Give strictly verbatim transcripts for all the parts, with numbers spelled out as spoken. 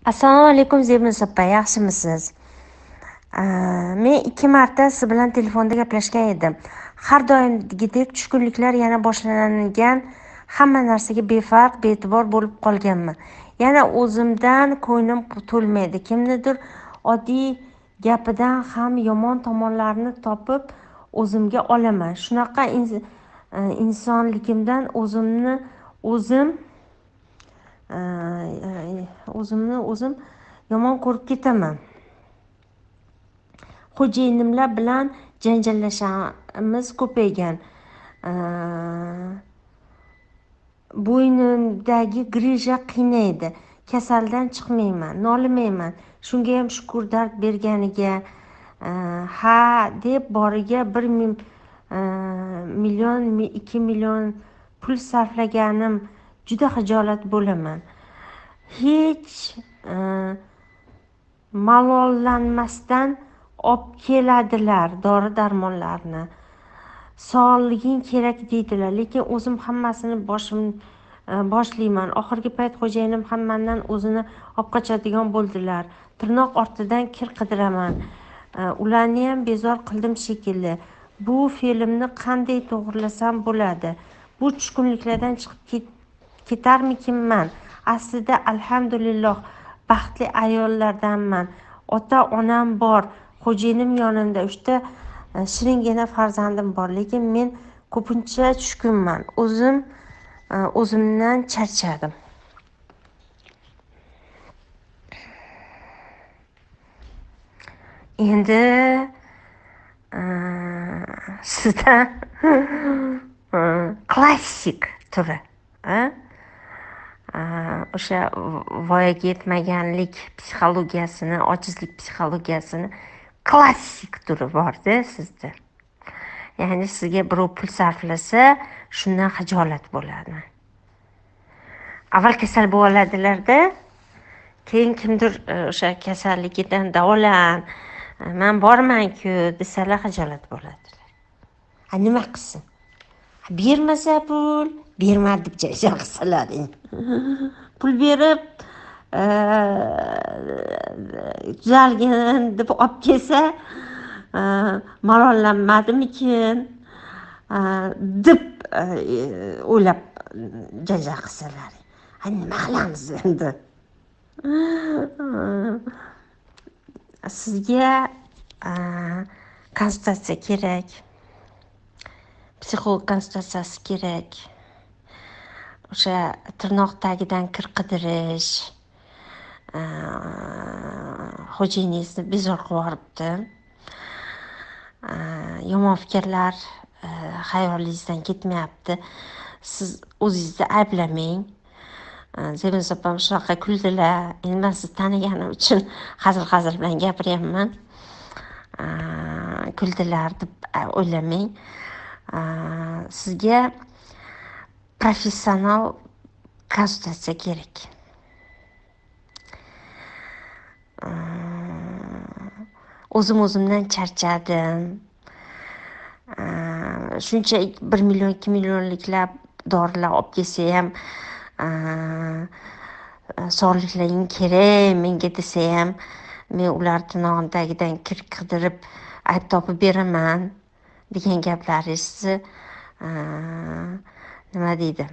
Assalomu alaykum Zebnus opa, yaxshimisiz? Men ikki marta siz bilan telefonda gaplashgan edim. Har doimgidek tushkunliklar yana boshlangan, hamma narsaga befarq, be'tibor bo'lib qolganman. Yana o'zimdan ko'nglim to'lmaydi. Kimnidir oddiy gapidan ham yomon tomonlarini topib o'zimga olaman. Shunaqa insonligimdan o'zimni o'zim o'zimni o'zim yomon ko'rib ketaman. Xo'jayinimlar bilan janjallashamiz ko'paygan. Bo'ynimdagi grija qiynaydi. Kasaldan chiqmayman, nolimayman. Shunga ham shukur dard berganiga. Ha deb boriga bir million, ikki million pul sarflaganim juda xijolat bo'laman. Hech malollanmasdan olib keladilar dori darmonlarni. Sog'liging kerak deydilar, lekin o'zim hammasini boshim boshlayman. Oxirgi payt xo'jayinim ham mendan o'zini olib qochadigan bo'ldilar. Tirnoq ortidan kir qidiraman. Ularni ham bezor qildim shekilli. Bu fe'limni qanday to'g'rilasam bo'ladi? Bu tushkunliklardan chiqib ketarmikinman? Aslida alhamdulillah baxtli ayollardanman. Ota-onam bor, xo'jayinim yonimda, uchta shiringina farzandim bor, lekin men ko'pincha tushkunman. O'zim o'zimdan charchadim. Endi sizdan klassik turi, o'sha voyaga yetmaganlik psixologiyasini, ojizlik psixologiyasini klassik turi bor-da sizda. Ya'ni sizga birov pul sarflasa, shundan xijolat bo'ladi. Avval kasal bo'ladilar-da, keyin kimdir o'sha kasalligidan davolan, men borman-ku desalar xijolat bo'ladilar. Ha nima qilsin? Bermasa pul, bermadi deb jajal qilsalaring. Pul berib tuzalgin deb olib kelsa, malollanmadimikin deb o'ylab jajal qilsalaring. Ha nima qilamiz endi? Sizga konsultatsiya kerak. Psixolog konsultatsiyasi kerak. O'sha tirnoq tagidan kir qidirish. Xo'jayiningizni bezor qilib yuboribdi. Yomon fikrlar xayolingizdan ketmayapti. Siz o'zingizni ayblamang. Zebnus opam shunaqa kuldilar. Endi men sizni tanaganim uchun hazil-hazil bilan gapiryapman. Kuldilar deb o'ylamang. Sizga professional konsultatsiya kerak. O'zim o'zimdan charchadim. Shuncha bir million, ikki millionliklar dorilar olib kelsa ham sog'liklaring kerak menga desa ham, men ular tirnog'im tagidan kir qidirib ayb topib beraman degan gaplaringizni nima deydi?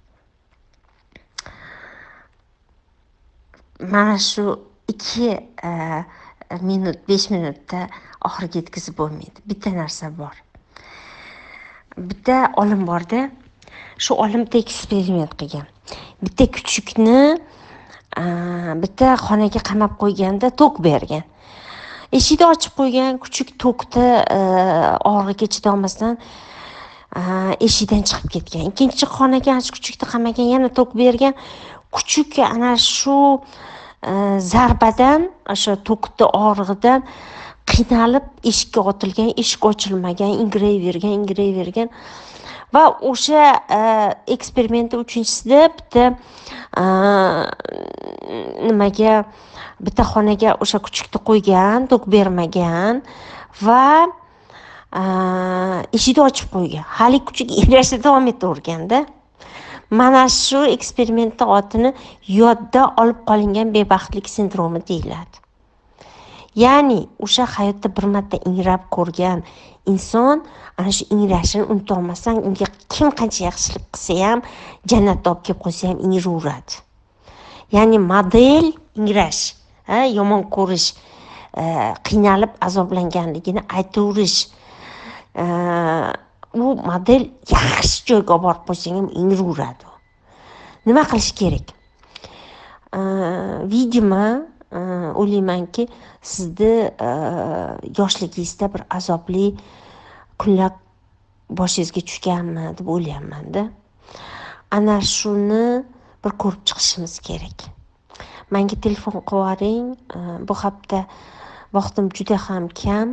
Mana shu ikki minut, besh minutda oxiriga yetkazib bo'lmaydi. Bitta narsa bor. Bitta olim borda, shu olim bitta eksperiment qilgan. Bitta kuchukni bitta xonaga qamab qo'yganda tok bergan. Eshikni ochib qo'ygan, kuchuk tokda og'riqqa chidolmasdan eshikdan chiqib ketgan. Ikkinchi xonaga kuchukni qamagan, yana tok bergan. Kuchuk ana shu zarbadan, o'sha tokni og'rig'idan qiynalib eshikka otilgan, eshik ochilmagan, ingrayvergan, ingrayvergan. Va o'sha eksperimenti uchinchisida bitta nimaga, bitta xonaga o'sha kuchukni qo'ygan, tok bermagan va eshikni ochib qo'ygan. Hali kuchuk ergashda davom etaverganda. Mana shu eksperimentning otini yodda olib qolingan bebaxtlik sindromi deyiladi. Ya'ni o'sha hayotda bir marta ingrab ko'rgan inson ana shu ingrashini unuta olmasdan unga kim qancha yaxshilik qilsa ham, jannatga olib kelib qo'ysa ham ingiraveradi. Ya'ni model ingrash, ha, yomon ko'rish, qiynalib azoblanganligini aytaverish. U model yaxshi joyga olib borib qo'ysang ham ingiraveradi. Nima qilish kerak? Videoma o'ylaymanki, sizni yoshligingizda bir azobli kunlar boshingizga tushganmi deb o'ylayapman-da. Ana shuni bir ko'rib chiqishimiz kerak. Menga telefon qilaring. Bu hafta vaqtim juda ham kam.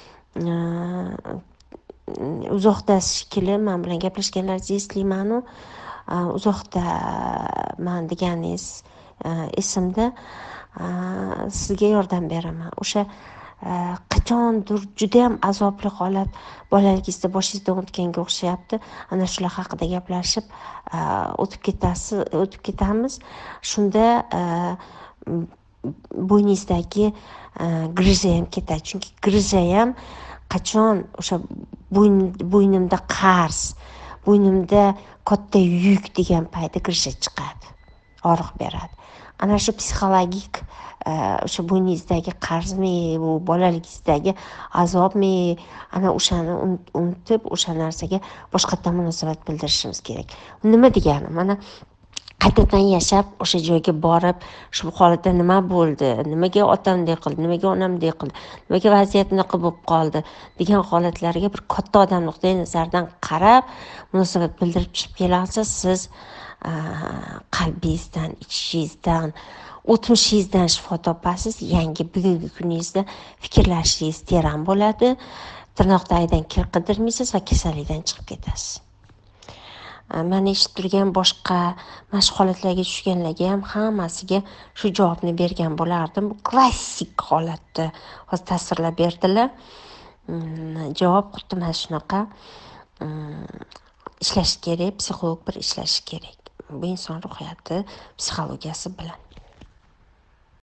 Uzoqda shekilli men bilan gaplashganlaringizni eslayman-u. Uzoqda men deganingiz esimda. Sizga yordam beraman. O'sha qachondir juda ham azobli holat bolaligingizda boshingizdan o'tganga o'xshayapti. Ana shular haqida gaplashib o'tib ketasiz, o'tib ketamiz. Shunda bo'yningizdagi griza ham ketadi. Chunki griza ham qachon o'sha bo'ynimda qarz, bo'ynimda katta yuk degan paytda griza chiqadi, og'riq beradi. Ana shu psixologik o'sha bo'yningizdagi qarzmi, bu bolaligingizdagi azobmi, ana o'shani unutib, o'sha narsaga boshqatdan munosabat bildirishimiz kerak. Nima degani? Mana qaytadan yashab, o'sha joyga borib, shu holatda nima bo'ldi, nimaga otamdek qildi, nimaga onamdek qildi, nimaga vaziyat bunaqa bo'lib qoldi degan holatlarga bir katta odam nuqtai nazaridan qarab munosabat bildirib chiqib kelasiz. Siz qalbingizdan, ichingizdan, o'tmishingizdan shifo topasiz. Yangi bugungi kuningizda fikrlashingiz teran bo'ladi. Tirnoqdagidan kir qidirmaysiz va kasallikdan chiqib ketasiz. Men eshitib turgan boshqa mana shu holatlarga tushganlarga ham hammasiga shu javobni bergan bo'lardim. Bu klassik holatda hozir tasvirlab berdilar. Javob xuddi mana shunaqa. Ishlash kerak, psixolog bir ishlashi kerak. Bu inson ruhiyati, psixologiyasi bilan.